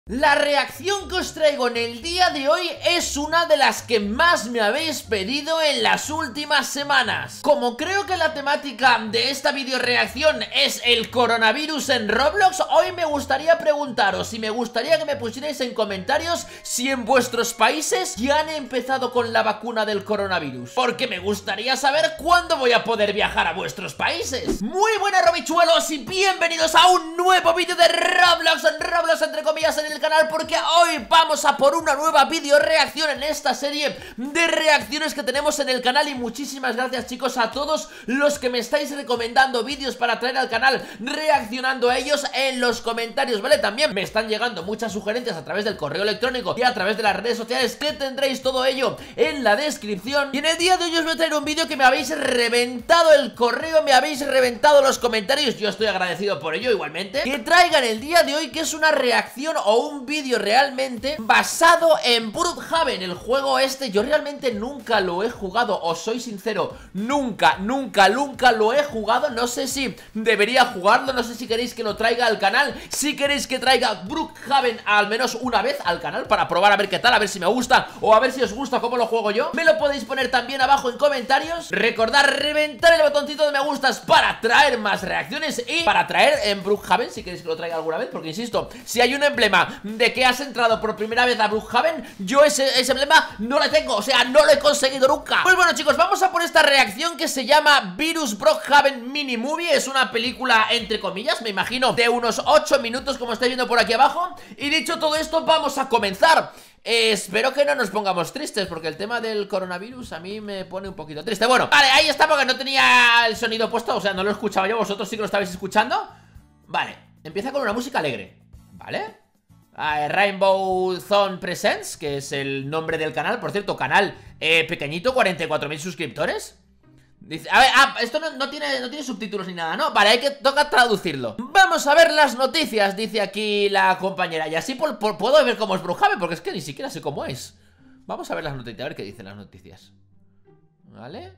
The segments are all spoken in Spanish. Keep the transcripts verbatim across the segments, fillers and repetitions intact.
La reacción que os traigo en el día de hoy es una de las que más me habéis pedido en las últimas semanas. Como creo que la temática de esta video reacción es el coronavirus en Roblox, hoy me gustaría preguntaros y me gustaría que me pusierais en comentarios si en vuestros países ya han empezado con la vacuna del coronavirus, porque me gustaría saber cuándo voy a poder viajar a vuestros países. Muy buenas, robichuelos, y bienvenidos a un nuevo vídeo de Roblox, en Roblox entre comillas en el canal, porque hoy vamos a por una nueva video reacción en esta serie de reacciones que tenemos en el canal. Y muchísimas gracias, chicos, a todos los que me estáis recomendando vídeos para traer al canal, reaccionando a ellos en los comentarios, ¿vale? También me están llegando muchas sugerencias a través del correo electrónico y a través de las redes sociales, que tendréis todo ello en la descripción. Y en el día de hoy os voy a traer un vídeo que me habéis reventado el correo, me habéis reventado los comentarios, yo estoy agradecido por ello igualmente, que traigan el día de hoy, que es una reacción o un vídeo realmente basado en Brookhaven, el juego este. Yo realmente nunca lo he jugado, os soy sincero, nunca, nunca, nunca lo he jugado. No sé si debería jugarlo, no sé si queréis que lo traiga al canal, si queréis que traiga Brookhaven al menos una vez al canal para probar a ver qué tal, a ver si me gusta o a ver si os gusta cómo lo juego yo. Me lo podéis poner también abajo en comentarios. Recordad reventar el botoncito de me gustas para traer más reacciones y para traer en Brookhaven, si queréis que lo traiga alguna vez, porque insisto, si hay un emblema de que has entrado por primera vez a Brookhaven, yo ese, ese emblema no lo tengo, o sea, no lo he conseguido nunca. Pues bueno, chicos, vamos a por esta reacción que se llama Virus Brookhaven Mini Movie. Es una película, entre comillas, me imagino, de unos ocho minutos, como estáis viendo por aquí abajo. Y dicho todo esto, vamos a comenzar. Eh, espero que no nos pongamos tristes, porque el tema del coronavirus a mí me pone un poquito triste. Bueno, vale, ahí está, porque no tenía el sonido puesto, o sea, no lo escuchaba yo, vosotros sí que lo estabais escuchando. Vale, empieza con una música alegre, ¿vale? Uh, Rainbow Zone Presents, que es el nombre del canal. Por cierto, canal eh, pequeñito, cuarenta y cuatro mil suscriptores. Dice, a ver, ah, esto no, no, tiene, no tiene subtítulos ni nada, ¿no? Vale, hay que, toca traducirlo. Vamos a ver las noticias, dice aquí la compañera. Y así por, por, puedo ver cómo es Brookhaven, porque es que ni siquiera sé cómo es. Vamos a ver las noticias, a ver qué dicen las noticias. ¿Vale?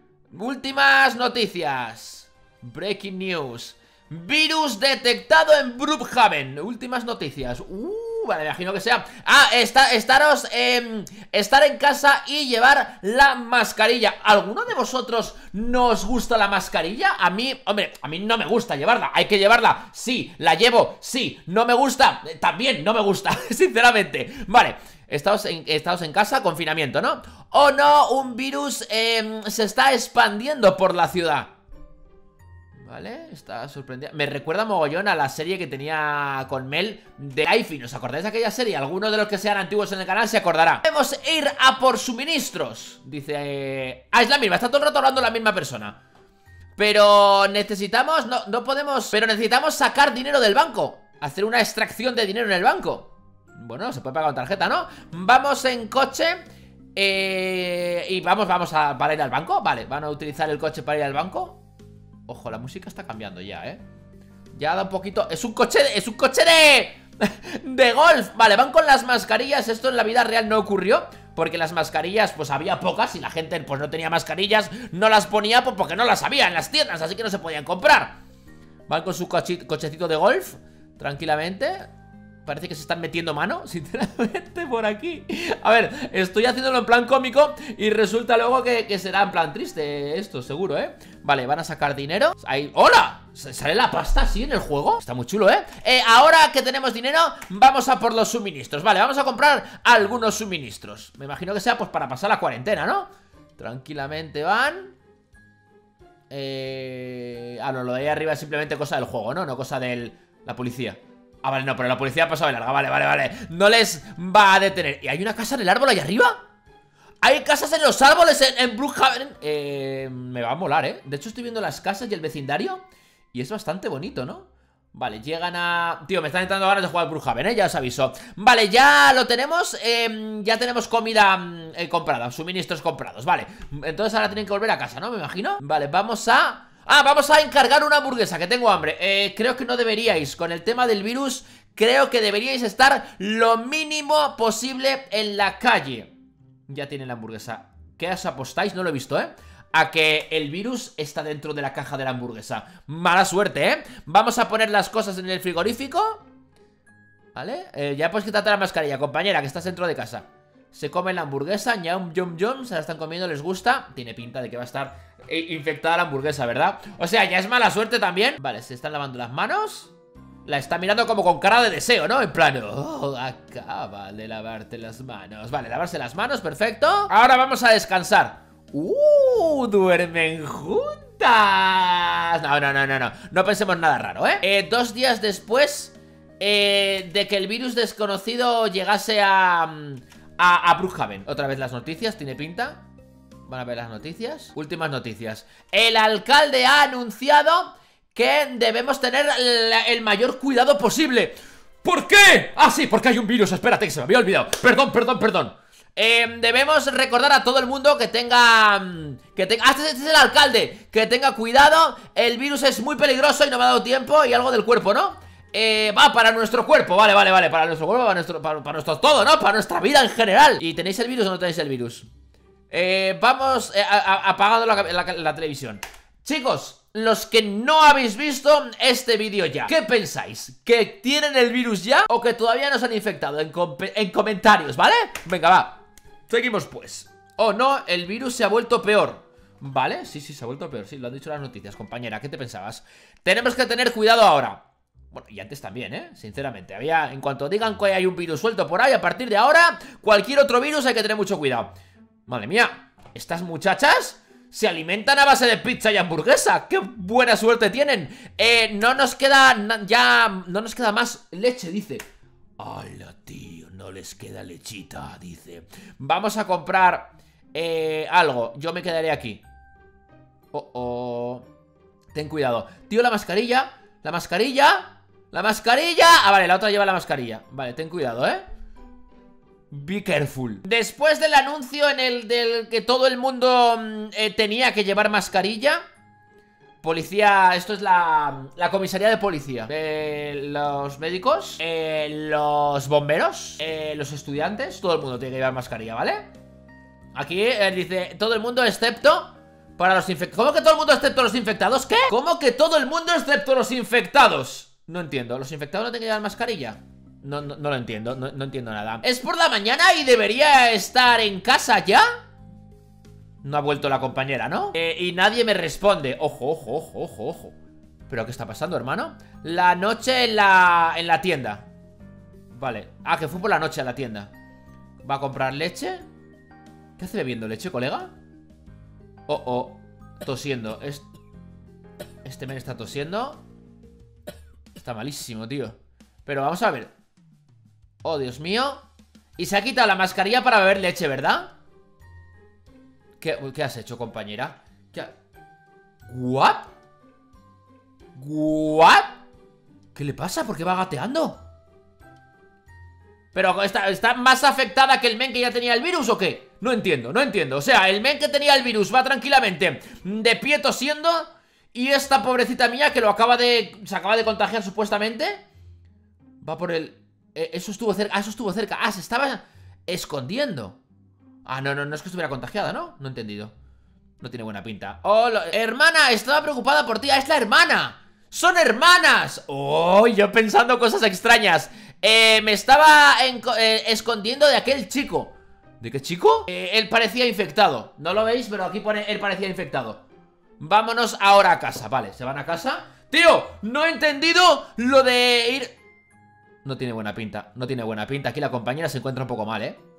Últimas noticias. Breaking news. Virus detectado en Brookhaven. Últimas noticias. Uh, vale, me imagino que sea. Ah, está, estaros eh, estar en casa y llevar la mascarilla. ¿Alguno de vosotros no os gusta la mascarilla? A mí, hombre, a mí no me gusta llevarla. Hay que llevarla, sí, la llevo, sí. No me gusta, también no me gusta, sinceramente. Vale, Estamos en, estamos en casa, confinamiento, ¿no? Oh no, un virus eh, se está expandiendo por la ciudad. Vale, está sorprendido. Me recuerda mogollón a la serie que tenía con Mel de Life. ¿Os acordáis de aquella serie? Algunos de los que sean antiguos en el canal se acordará. Debemos ir a por suministros. Dice... Eh... Ah, es la misma, está todo el rato hablando la misma persona. Pero necesitamos... No, no podemos... Pero necesitamos sacar dinero del banco. Hacer una extracción de dinero en el banco. Bueno, se puede pagar con tarjeta, ¿no? Vamos en coche. Eh... Y vamos, vamos a... para ir al banco. Vale, van a utilizar el coche para ir al banco. Ojo, la música está cambiando ya, ¿eh? Ya da un poquito... Es un coche de... Es un coche de... de golf. Vale, van con las mascarillas. Esto en la vida real no ocurrió, porque las mascarillas, pues había pocas y la gente, pues no tenía mascarillas. No las ponía, pues porque no las había en las tiendas, así que no se podían comprar. Van con su coche, cochecito de golf, tranquilamente. Parece que se están metiendo mano, sinceramente, por aquí. A ver, estoy haciéndolo en plan cómico y resulta luego que, que será en plan triste esto, seguro, ¿eh? Vale, van a sacar dinero. Ahí... ¡Hola! ¿Sale la pasta así en el juego? Está muy chulo, ¿eh? ¿eh? Ahora que tenemos dinero, vamos a por los suministros. Vale, vamos a comprar algunos suministros. Me imagino que sea pues para pasar la cuarentena, ¿no? Tranquilamente van. Eh... Ah, no, lo de ahí arriba es simplemente cosa del juego, ¿no? No cosa de la policía. Ah, vale, no, pero la policía ha pasado de larga, vale, vale, vale. No les va a detener. ¿Y hay una casa en el árbol ahí arriba? ¿Hay casas en los árboles en, en Brookhaven? Eh, me va a molar, ¿eh? De hecho estoy viendo las casas y el vecindario y es bastante bonito, ¿no? Vale, llegan a... Tío, me están entrando ganas de jugar Brookhaven, ¿eh? Ya os aviso. Vale, ya lo tenemos. eh, Ya tenemos comida eh, comprada, suministros comprados, vale. Entonces ahora tienen que volver a casa, ¿no? Me imagino. Vale, vamos a... Ah, vamos a encargar una hamburguesa, que tengo hambre. eh, Creo que no deberíais, con el tema del virus, creo que deberíais estar lo mínimo posible en la calle. Ya tienen la hamburguesa. ¿Qué os apostáis? No lo he visto, ¿eh? A que el virus está dentro de la caja de la hamburguesa. Mala suerte, ¿eh? Vamos a poner las cosas en el frigorífico. ¿Vale? Eh, ya puedes quitarte la mascarilla, compañera, que estás dentro de casa. Se comen la hamburguesa, ñam, yum, yum, se la están comiendo, les gusta. Tiene pinta de que va a estar eh, infectada la hamburguesa, ¿verdad? O sea, ya es mala suerte también. Vale, se están lavando las manos. La está mirando como con cara de deseo, ¿no? En plan, oh, acaba de lavarte las manos. Vale, lavarse las manos, perfecto. Ahora vamos a descansar. Uh, duermen juntas. No, no, no, no, no. No pensemos nada raro, ¿eh? eh dos días después eh, de que el virus desconocido llegase a... A, a Brookhaven. Otra vez las noticias, tiene pinta. Van a ver las noticias. Últimas noticias. El alcalde ha anunciado que debemos tener el, el mayor cuidado posible. ¿Por qué? Ah, sí, porque hay un virus. Espérate, que se me había olvidado. Perdón, perdón, perdón. Eh, debemos recordar a todo el mundo que tenga... Que tenga... Ah, este, este es el alcalde. Que tenga cuidado. El virus es muy peligroso y no me ha dado tiempo. Y algo del cuerpo, ¿no? Eh, va para nuestro cuerpo, vale, vale, vale. Para nuestro cuerpo, para nuestro, para, para nuestro todo, ¿no? Para nuestra vida en general. ¿Y tenéis el virus o no tenéis el virus? Eh, vamos eh, a, a, apagando la, la, la televisión. Chicos, los que no habéis visto este vídeo ya, ¿qué pensáis? ¿Que tienen el virus ya o que todavía no se han infectado? En, en comentarios, ¿vale? Venga, va. Seguimos pues. Oh no, el virus se ha vuelto peor. ¿Vale? Sí, sí, se ha vuelto peor. Sí, lo han dicho las noticias, compañera. ¿Qué te pensabas? Tenemos que tener cuidado ahora. Bueno, y antes también, ¿eh? Sinceramente, había... En cuanto digan que hay un virus suelto por ahí, a partir de ahora, cualquier otro virus hay que tener mucho cuidado. Madre mía, estas muchachas se alimentan a base de pizza y hamburguesa. ¡Qué buena suerte tienen! Eh, no nos queda ya... No nos queda más leche, dice. ¡Hala, tío! No les queda lechita, dice. Vamos a comprar eh, algo. Yo me quedaré aquí. Oh, oh. Ten cuidado. Tío, la mascarilla. La mascarilla... ¡La mascarilla! Ah, vale, la otra lleva la mascarilla. Vale, ten cuidado, ¿eh? Be careful. Después del anuncio en el del que todo el mundo eh, tenía que llevar mascarilla, policía... Esto es la, la comisaría de policía. eh, Los médicos, eh, los bomberos, eh, los estudiantes, todo el mundo tiene que llevar mascarilla, ¿vale? Aquí eh, dice todo el mundo excepto para los infectados. ¿Cómo que todo el mundo excepto los infectados? ¿Qué? ¿Cómo que todo el mundo excepto los infectados? No entiendo, ¿los infectados no tienen que llevar mascarilla? No, no, no lo entiendo, no, no entiendo nada. ¿Es por la mañana y debería estar en casa ya? No ha vuelto la compañera, ¿no? Eh, y nadie me responde. Ojo, ojo, ojo, ojo, ojo. ¿Pero qué está pasando, hermano? La noche en la, en la tienda. Vale, ah, que fue por la noche a la tienda. ¿Va a comprar leche? ¿Qué hace bebiendo leche, colega? Oh, oh, tosiendo. Este, este men está tosiendo. Está malísimo, tío. Pero vamos a ver. Oh, Dios mío. Y se ha quitado la mascarilla para beber leche, ¿verdad? ¿Qué, ¿qué has hecho, compañera? ¿Qué ha... ¿What? ¿What? ¿Qué le pasa? ¿Por qué va gateando? ¿Pero está, está más afectada que el men que ya tenía el virus o qué? No entiendo, no entiendo. O sea, el men que tenía el virus va tranquilamente de pie tosiendo... Y esta pobrecita mía que lo acaba de... Se acaba de contagiar supuestamente. Va por el... Eh, eso estuvo cerca. Ah, eso estuvo cerca. Ah, se estaba escondiendo. Ah, no, no, no es que estuviera contagiada, ¿no? No he entendido. No tiene buena pinta. Oh, lo... hermana, estaba preocupada por ti. Ah, es la hermana. ¡Son hermanas! Oh, yo pensando cosas extrañas. Eh, me estaba eh, escondiendo de aquel chico. ¿De qué chico? Eh, él parecía infectado. No lo veis, pero aquí pone él parecía infectado. Vámonos ahora a casa, vale, se van a casa. Tío, no he entendido lo de ir... No tiene buena pinta, no tiene buena pinta. Aquí la compañera se encuentra un poco mal, ¿eh?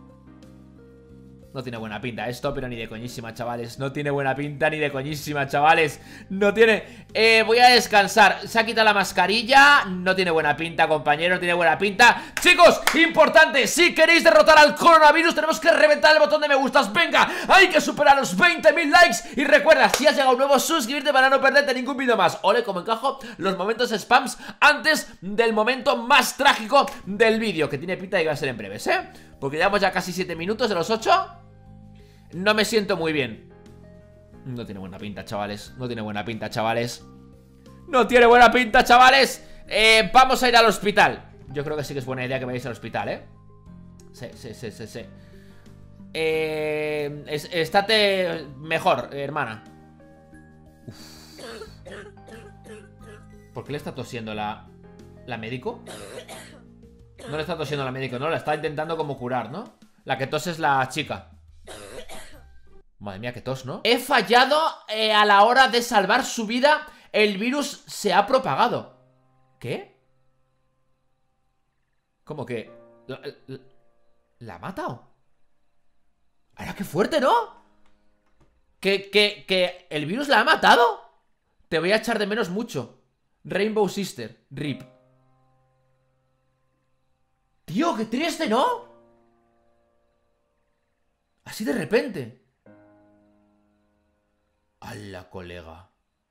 No tiene buena pinta esto, pero ni de coñísima, chavales. No tiene buena pinta ni de coñísima, chavales. No tiene... Eh, voy a descansar. Se ha quitado la mascarilla. No tiene buena pinta, compañero. No tiene buena pinta. Chicos, importante. Si queréis derrotar al coronavirus, tenemos que reventar el botón de me gustas. Venga, hay que superar los veinte mil likes. Y recuerda, si has llegado nuevo, suscribirte para no perderte ningún vídeo más. Ole, como encajo los momentos spams antes del momento más trágico del vídeo, que tiene pinta de que va a ser en breves, ¿eh? Porque llevamos ya casi siete minutos de los ocho. No me siento muy bien. No tiene buena pinta, chavales. No tiene buena pinta, chavales. No tiene buena pinta, chavales. eh, Vamos a ir al hospital. Yo creo que sí que es buena idea que vayáis al hospital, ¿eh? Sí, sí, sí, sí, sí. Eh, es, estate mejor, eh, hermana. Uf. ¿Por qué le está tosiendo la, la médico? No le está tosiendo al médico, ¿no? La está intentando como curar, ¿no? La que tose es la chica. Madre mía, qué tos, ¿no? He fallado eh, a la hora de salvar su vida. El virus se ha propagado. ¿Qué? ¿Cómo que? ¿La, la, la ha matado? ¡Ahora qué fuerte!, ¿no? ¿Que, que, que el virus la ha matado? Te voy a echar de menos mucho. Rainbow Sister, R I P. Tío, qué triste, ¿no? Así de repente. ¡Hala, colega!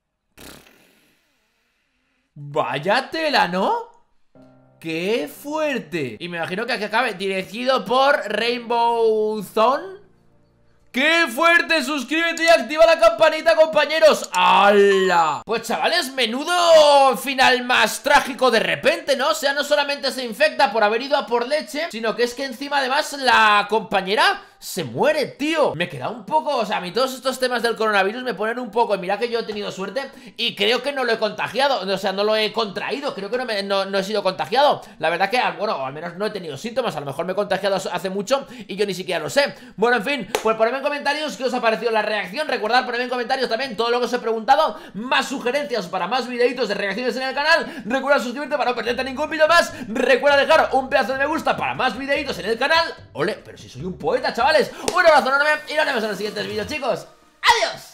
Vaya tela, ¿no? ¡Qué fuerte! Y me imagino que aquí acabe dirigido por Rainbow Zone. ¡Qué fuerte! Suscríbete y activa la campanita, compañeros. ¡Hala! Pues chavales, menudo final más trágico de repente, ¿no? O sea, no solamente se infecta por haber ido a por leche, sino que es que encima además la compañera se muere, tío. Me queda un poco, o sea, a mí todos estos temas del coronavirus me ponen un poco. Mira que yo he tenido suerte y creo que no lo he contagiado, o sea, no lo he contraído. Creo que no, me, no, no he sido contagiado. La verdad que, bueno, al menos no he tenido síntomas. A lo mejor me he contagiado hace mucho y yo ni siquiera lo sé. Bueno, en fin, pues ponedme en comentarios qué os ha parecido la reacción. Recordad, ponedme en comentarios también todo lo que os he preguntado. Más sugerencias para más videitos de reacciones en el canal. Recuerda suscribirte para no perderte ningún vídeo más. Recuerda dejar un pedazo de me gusta para más videitos en el canal. Ole, pero si soy un poeta, chavales. Un abrazo enorme y nos vemos en los siguientes vídeos, chicos. ¡Adiós!